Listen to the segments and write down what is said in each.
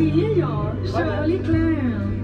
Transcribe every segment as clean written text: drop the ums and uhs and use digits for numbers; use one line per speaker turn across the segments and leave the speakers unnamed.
det är jag, Shirley Clamp.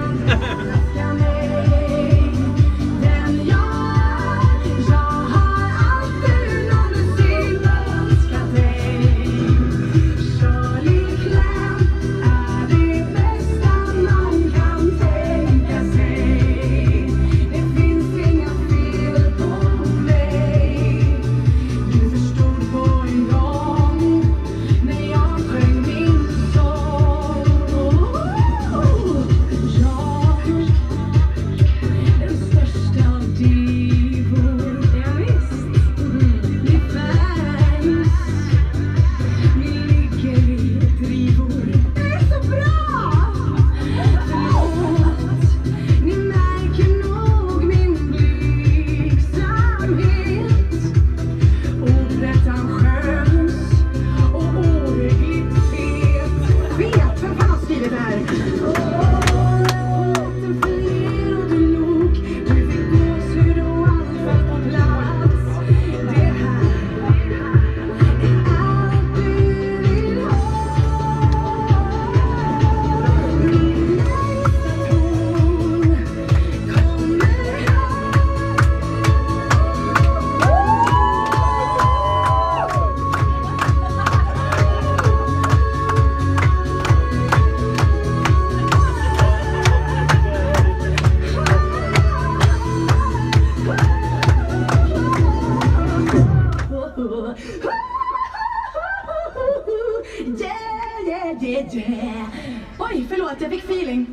Oj, förlåt, jag fick feeling.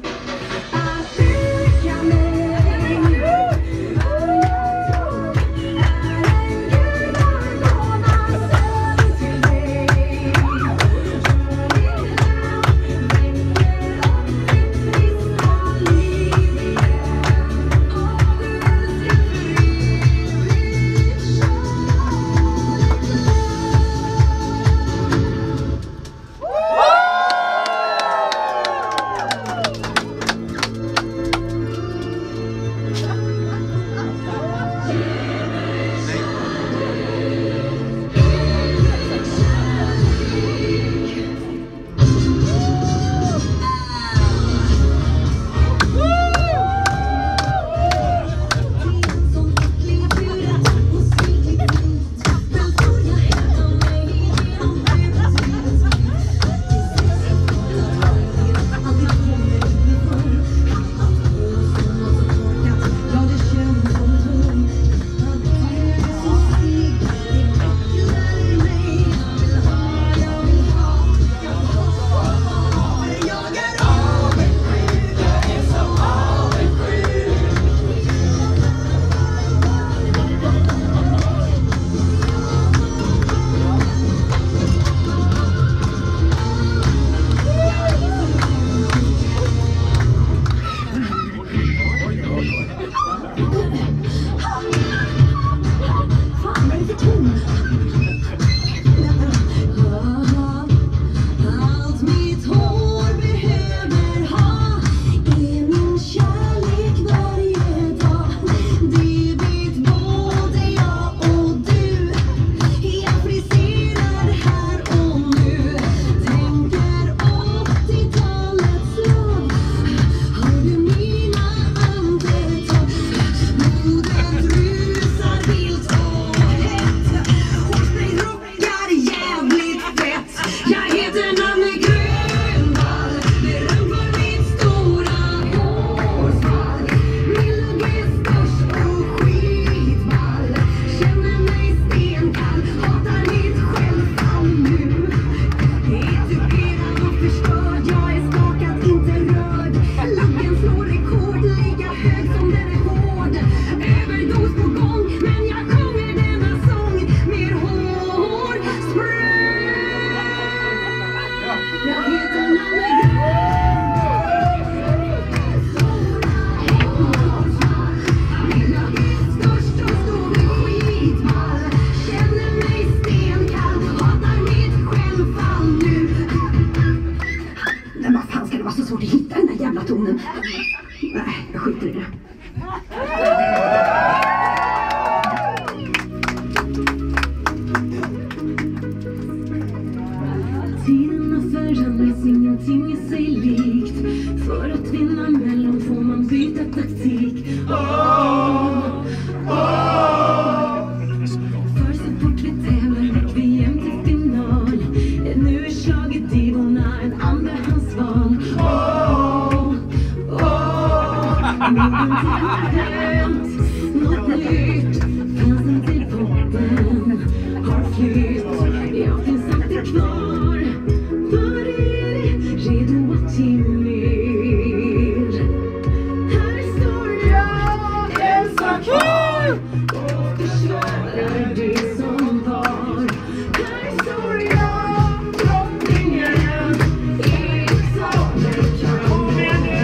Nej, jag skiter i det. Tiden för annars ingenting är sig likt. För att vinna mellan får man byta taktik. För så fort vi tävlar gick vi hem till final. Nu är slaget divorna en andrahandsval. Någonting har hänt, något nytt. Fansen till poppen har flytt. Jag finns alltid kvar. Var är det? Redo att ge mer. Här står jag, ensam kvar. Och försvarar det som var. Här står jag, drottningen. I examen kan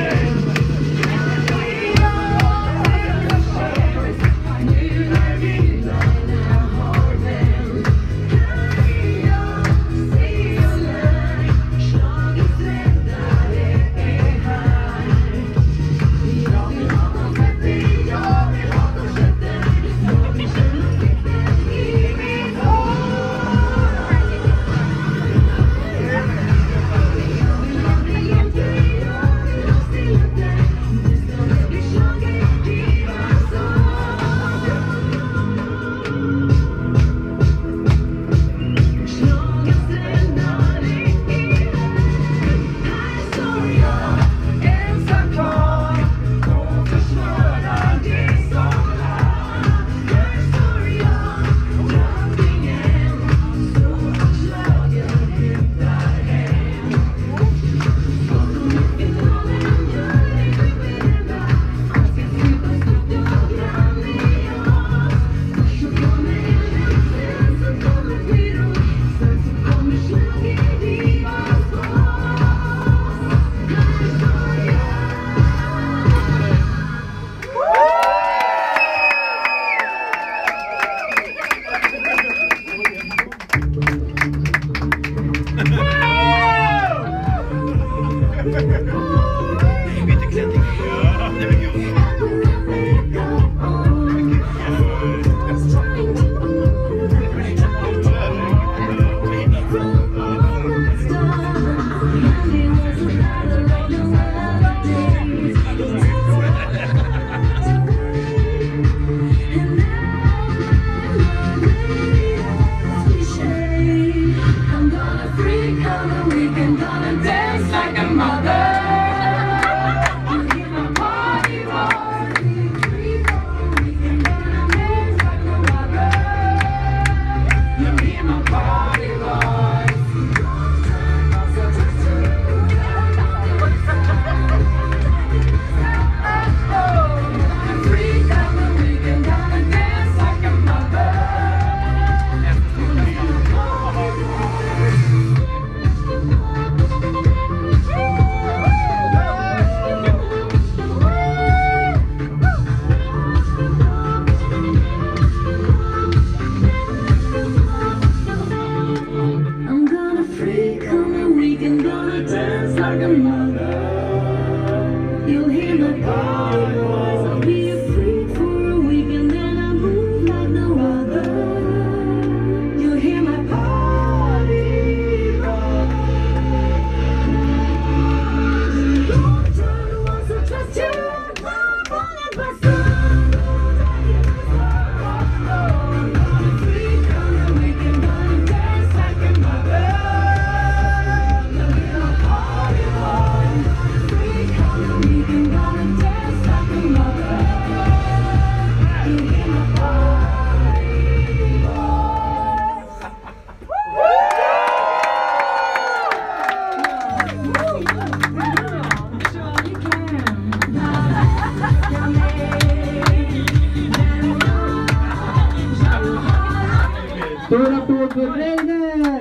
Stor applåd för Reine!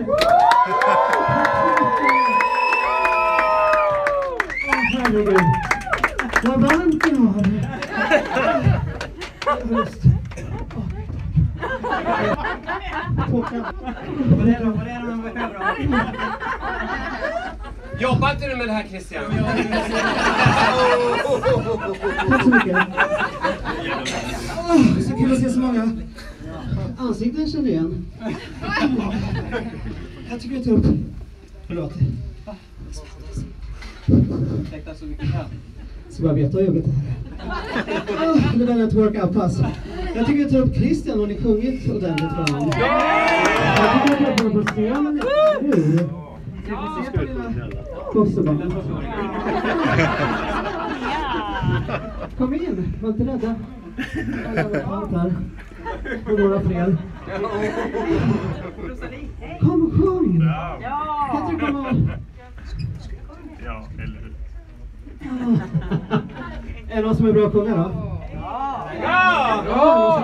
Herregud, vad varmt ni har det. Vad är det man behöver?
Jobbar inte du med det här, Christian?
Tack så mycket. Så kul att se så många ansikten känner igen. Jag tycker jag tar upp. Förlåt.
Ursäkta så mycket kan.
Så bara veta vad jobbigt det här är. Det där är ett workout-pass. Jag tycker vi tar upp Christian och ni sjungit ordentligt för honom. Jag tycker att jag på scenen nu. Jag ser på dina kossor. Kom in, var inte rädda. Allt här. Och några fler. Kom och sjung! Kan du komma?
Ja, eller hur?
Är det någon som är bra att sjunga då?
Ja!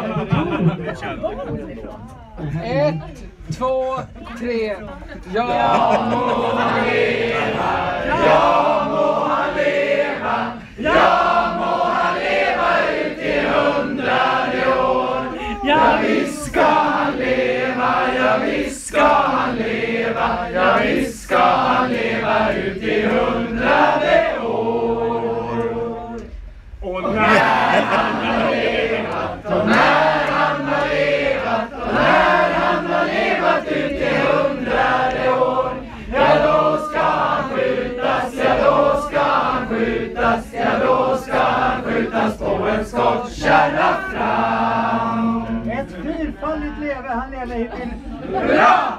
1, 2, 3. Ja må han leva, ja må han leva, ja må han leva ut i 100 år. Ja visst ska han leva, ja visst ska han leva, ja visst ska han leva ut i 100 år.
Och när
han har levat, och när han har levat, och när han har levat ut i 100 år, ja då ska han skjutas, ja då ska han skjutas, ja då ska han skjutas på en skottkärra fram.
Ett fyrfaldigt leve, han lever till...
Hurra!